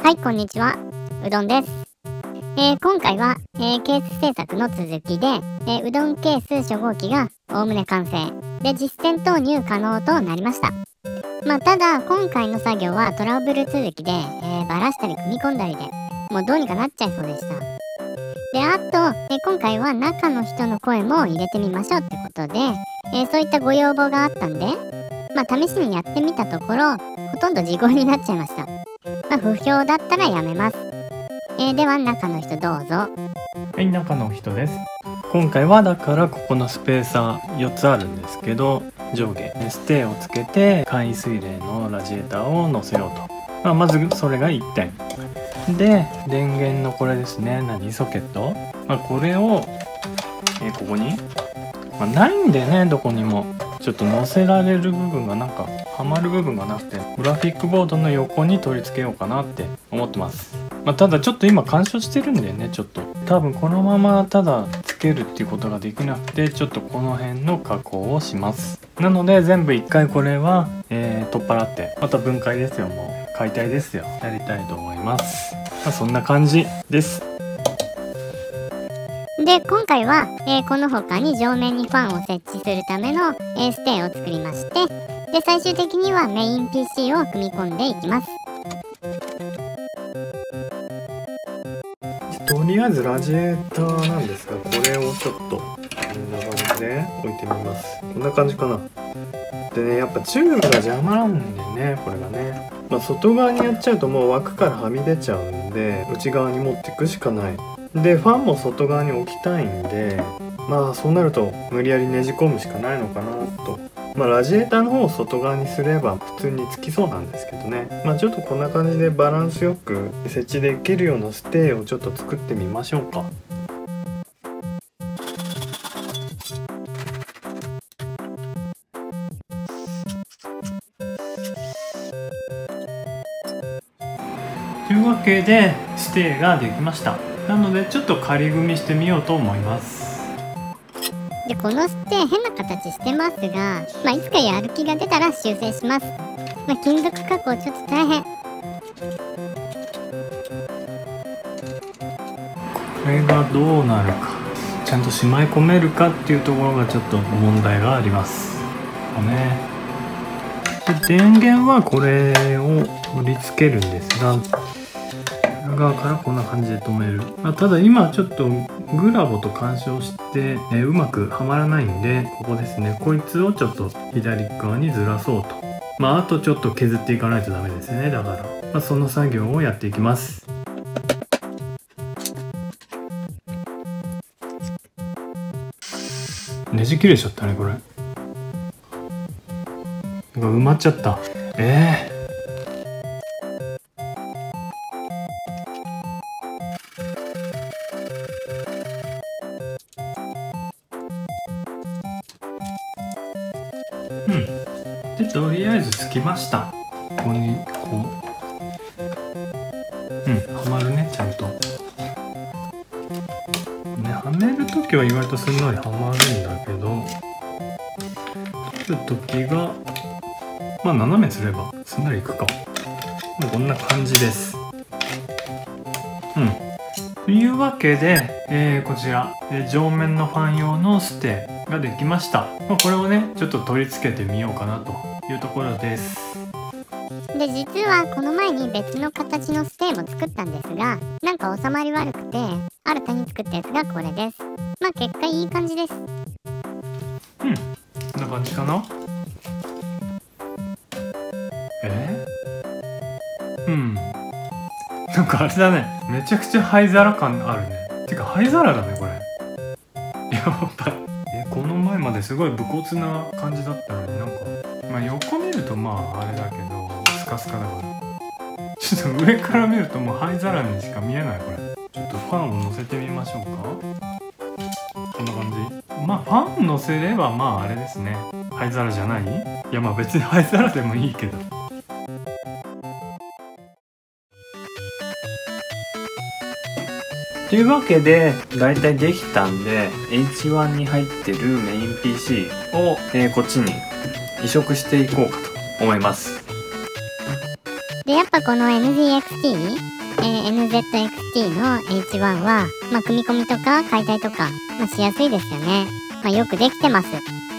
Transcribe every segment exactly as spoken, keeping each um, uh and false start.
はい、こんにちは。うどんです。えー、今回は、えー、ケース製作の続きで、えー、うどんケース初号機がおおむね完成で実践投入可能となりました。まあ、ただ今回の作業はトラブル続きで、えー、バラしたり組み込んだりでもうどうにかなっちゃいそうでした。で、あと、えー、今回は中の人の声も入れてみましょうってことで、えー、そういったご要望があったんで、まあ、試しにやってみたところ、ほとんど事故になっちゃいました。まあ、不評だったらやめます。えー、では中の人どうぞ。 はい、中の人です。今回はだからここのスペーサーよっつあるんですけど、上下ステーをつけて簡易水冷のラジエーターを乗せようと。まあ、まずそれがいってんで、電源のこれですね、何ソケット、まあ、これを、えー、ここに、まあ、ないんでね、どこにもちょっと乗せられる部分がなんかはまる部分がなくて、グラフィックボードの横に取り付けようかなって思ってます。まあ、ただちょっと今干渉してるんでね、ちょっと多分このままただつけるっていうことができなくて、ちょっとこの辺の加工をします。なので全部一回これは、えー、取っ払ってまた分解ですよ。もう解体ですよ。やりたいと思います。まあ、そんな感じです。 で、今回は、えー、この他に上面にファンを設置するための、えー、ステーを作りまして、で最終的にはメイン ピーシー を組み込んでいきます。 とりあえずラジエーターなんですが、これをちょっとこんな感じで置いてみます。こんな感じかな。でね、やっぱチューブが邪魔なんでね、これがね、まあ、外側にやっちゃうともう枠からはみ出ちゃうんで、内側に持っていくしかない。でファンも外側に置きたいんで、まあそうなると無理やりねじ込むしかないのかなと。まあラジエーターの方を外側にすれば普通につきそうなんですけどね。まあちょっとこんな感じでバランスよく設置できるようなステーをちょっと作ってみましょうか。というわけでステーができました。なのでちょっと仮組みしてみようと思います。 で、このステー変な形してますが、まあ、いつかやる気が出たら修正します。まあ、金属加工ちょっと大変。これがどうなるか、ちゃんとしまい込めるかっていうところがちょっと問題がありますね。で電源はこれを取り付けるんですが、裏側からこんな感じで止める。まあ、ただ今ちょっとグラボと干渉して、えうまくはまらないんで、ここですね、こいつをちょっと左側にずらそうと。まああとちょっと削っていかないとダメですね。だから、まあ、その作業をやっていきます。ネジ切れちゃったねこれ。埋まっちゃった。ええーうん、でとりあえずつきました。ここにこう、うん、はまるね、ちゃんとね。はめるときは意外とすんなりはまるんだけど、取るときがまあ斜めすればすんなりいくか。もうこんな感じです。うん、というわけで、えー、こちら、えー、上面のファン用のステーができました。まあ、これをねちょっと取り付けてみようかなというところです。 で、実はこの前に別の形のステーも作ったんですが、なんか収まり悪くて新たに作ったやつがこれです。まあ結果いい感じです。 うん、こんな感じかな。えー、うんなんかあれだね、めちゃくちゃ灰皿感あるね。てか灰皿だねこれ。やばい。えこの前まですごい武骨な感じだったのに、なんかまあ横見るとまああれだけどスカスカだから、ちょっと上から見るともう灰皿にしか見えないこれ。ちょっとファンを乗せてみましょうか。こんな感じ。まあファン乗せればまああれですね、灰皿じゃない？いやまあ別に灰皿でもいいけど。というわけでだいたいできたんで エイチワン に入ってるメイン ピーシー を、えー、こっちに移植していこうかと思います。 で、やっぱこの エヌジーエックスティー、えー、エヌゼットエックスティー の エイチワン は、まあ、組み込みとか解体とか、まあ、しやすいですよね。まあ、よくできてます。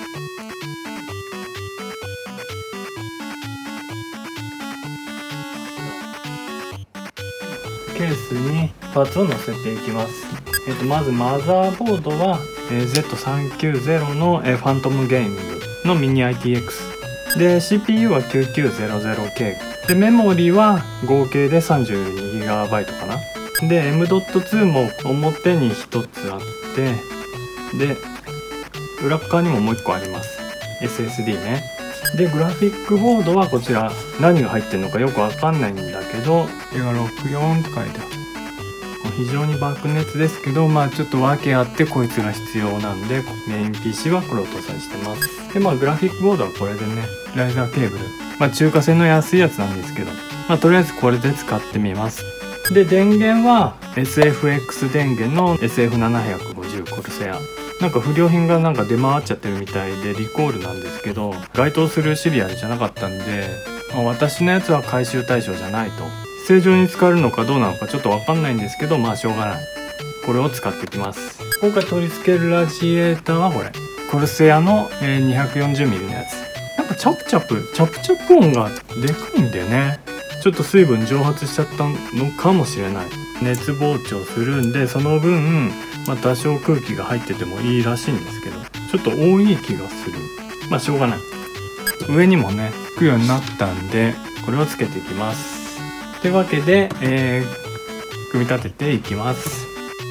ケースにパーツを載せていきます。えっと、まずマザーボードは、えー、ゼットさんきゅうゼロ の、えー、ファントムゲーミングのミニ アイティーエックス で シーピーユー は きゅうきゅうゼロゼロケー でメモリは合計で さんじゅうにギガバイト かな。で エムドットツー も表にひとつあってで裏側にももういっこあります。 エスエスディー ね。でグラフィックボードはこちら何が入ってるのかよくわかんないんだけどこれがろくじゅうよんって書いてある。非常に爆熱ですけどまあちょっと訳あってこいつが必要なんでメイン ピーシー はこれを搭載してます。でまあグラフィックボードはこれでねライザーケーブルまあ中華製の安いやつなんですけどまあとりあえずこれで使ってみます。で電源は エスエフエックス 電源の エスエフななひゃくごじゅう コルセアなんか不良品がなんか出回っちゃってるみたいでリコールなんですけど該当するシリアルじゃなかったんで、まあ、私のやつは回収対象じゃないと正常に使えるのかどうなのかちょっとわかんないんですけどまあしょうがないこれを使っていきます。今回取り付けるラジエーターはこれコルセアの にひゃくよんじゅうミリ のやつなんかチャプチャプチャプチャプ音がでかいんだよね。ちょっと水分蒸発しちゃったのかもしれない。熱膨張するんでその分まあ多少空気が入っててもいいらしいんですけどちょっと多い気がする。まあしょうがない。上にもねつくようになったんでこれをつけていきます。というわけで、えー、組み立てていきます。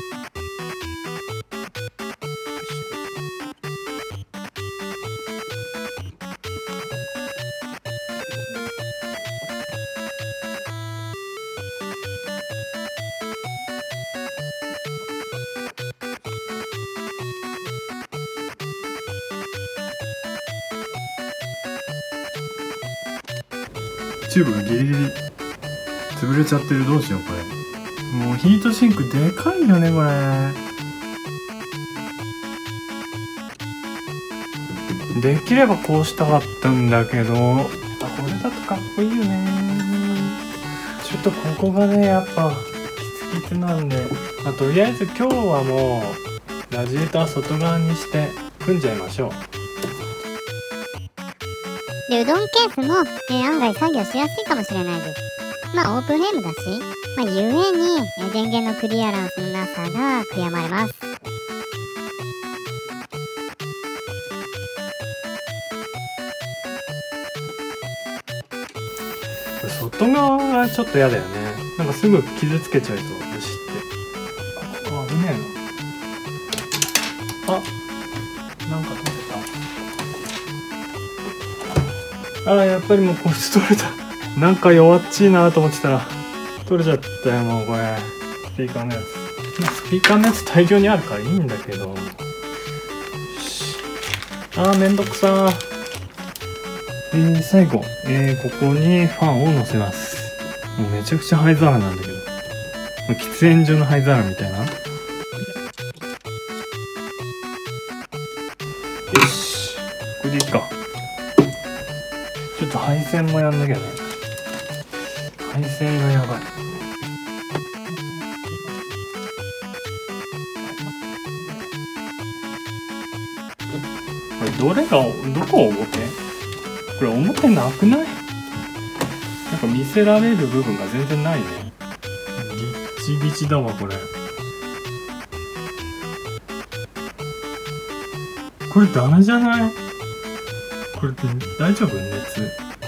チューブがギリギリ潰れちゃってる。どうしようこれ。もうヒートシンクでかいよねこれ。できればこうしたかったんだけどこれだとかっこいいよね。ちょっとここがねやっぱキツキツなんで、まあ、とりあえず今日はもうラジエーター外側にして組んじゃいましょう。 でうどんケースも、えー、案外作業しやすいかもしれないです。まあオープンフレームだし、まあ、ゆえに、えー、電源のクリアランスのなさが悔やまれます。 これ外側がちょっと嫌だよね。なんかすぐ傷つけちゃいそう。よしってあここ危ねえな。あなんか取れた。あやっぱりもうこいつ取れた。なんか弱っちいなと思ってたら取れちゃったよ。もうこれスピーカーのやつスピーカーのやつ大量にあるからいいんだけどあーめんどくさー。えー、最後、えー、ここにファンを乗せます。もうめちゃくちゃ灰皿なんだけど喫煙所の灰皿みたいな。よしこれでいいか。ちょっと配線もやんなきゃね。配線がやばい。これどれがどこ表？これ表なくない？なんか見せられる部分が全然ないね。ギチギチだわこれ。これダメじゃない？これ大丈夫？熱。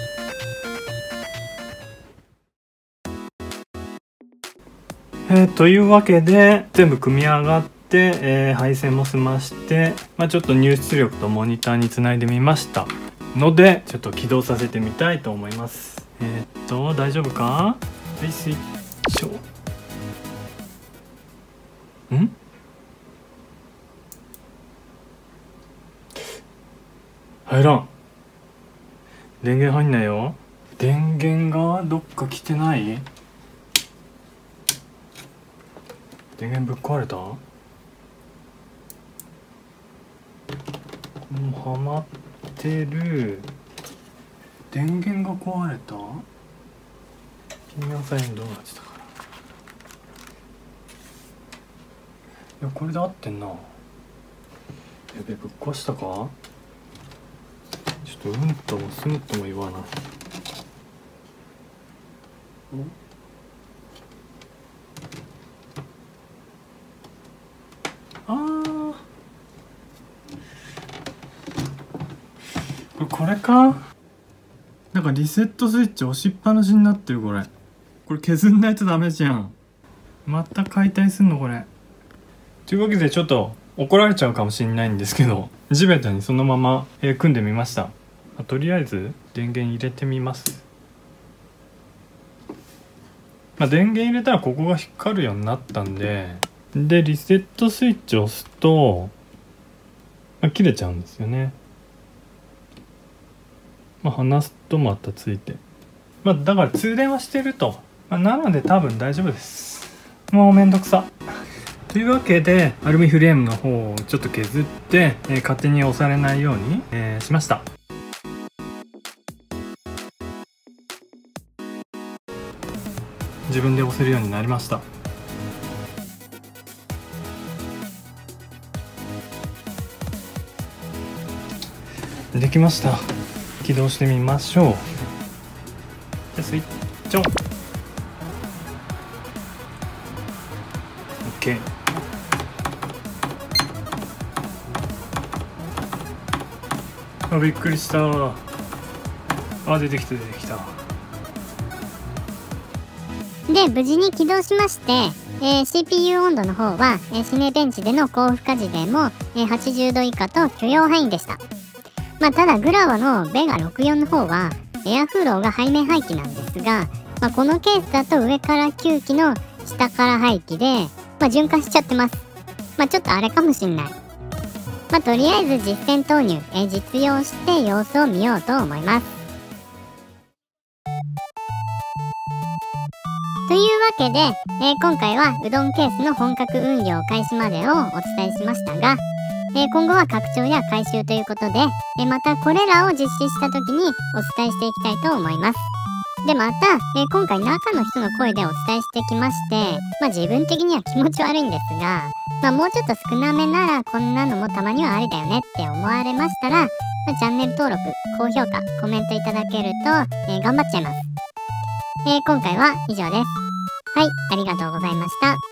えー、というわけで全部組み上がって、えー、配線も済まして、まあ、ちょっと入出力とモニターにつないでみましたのでちょっと起動させてみたいと思います。えー、っと大丈夫か？はいスイッチオン。ん？入らん。電源入んないよ。電源がどっか来てない？電源ぶっ壊れた？もうはまってる。電源が壊れた？ 君は最後どうなってたかな。いやこれで合ってんな。やべぶっ壊したか。ちょっとうんともすんとも言わな。あーこれこれか。なんかリセットスイッチ押しっぱなしになってる。これこれ削んないとダメじゃん。また解体すんのこれ。というわけでちょっと怒られちゃうかもしれないんですけど、地べたにそのまま、えー組んでみました。とりあえず電源入れてみます。まあ、電源入れたらここが光るようになったんで、でリセットスイッチを押すと、まあ、切れちゃうんですよね。まあ、離すとまたついて、まあ、だから通電はしてると、まあ、なので多分大丈夫です。もうめんどくさというわけでアルミフレームの方をちょっと削って、えー、勝手に押されないように、えー、しました。自分で押せるようになりました。できました。起動してみましょう。じゃあスイッチオン。 OK。 あ、びっくりした。あ、出てきた出てきた。 で、無事に起動しまして、えー、シーピーユー 温度の方は、えー、シネベンチでの高負荷時でも、えー、はちじゅうど以下と許容範囲でした。まあ、ただグラバのベガろくじゅうよんの方はエアフローが背面排気なんですが、まあ、このケースだと上から吸気の下から排気で、まあ、循環しちゃってます。まあ、ちょっとあれかもしんない。まあ、とりあえず実践投入、えー、実用して様子を見ようと思います。というわけで、えー、今回はうどんケースの本格運用開始までをお伝えしましたが、えー、今後は拡張や改修ということで、えー、またこれらを実施した時にお伝えしていきたいと思います。で、また、えー、今回中の人の声でお伝えしてきまして、まあ自分的には気持ち悪いんですが、まあもうちょっと少なめならこんなのもたまにはありだよねって思われましたら、まあ、チャンネル登録、高評価、コメントいただけると、えー、頑張っちゃいます。えー、今回は以上です。はい、ありがとうございました。